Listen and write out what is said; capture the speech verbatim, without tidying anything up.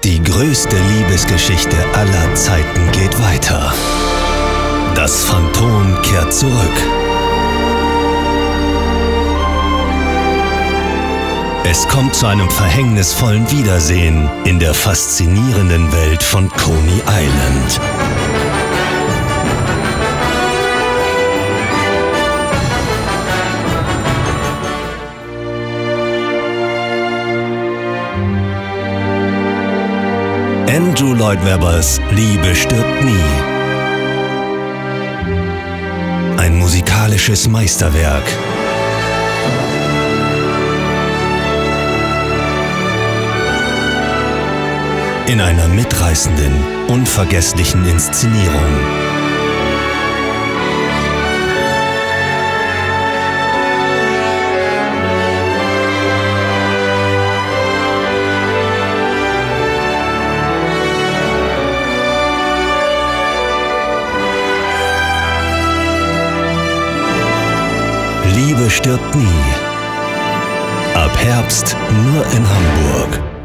Die größte Liebesgeschichte aller Zeiten geht weiter. Das Phantom kehrt zurück. Es kommt zu einem verhängnisvollen Wiedersehen in der faszinierenden Welt von Coney Island. Andrew Lloyd Webbers Liebe stirbt nie. Ein musikalisches Meisterwerk. In einer mitreißenden, unvergesslichen Inszenierung. Liebe stirbt nie. Ab Herbst nur in Hamburg.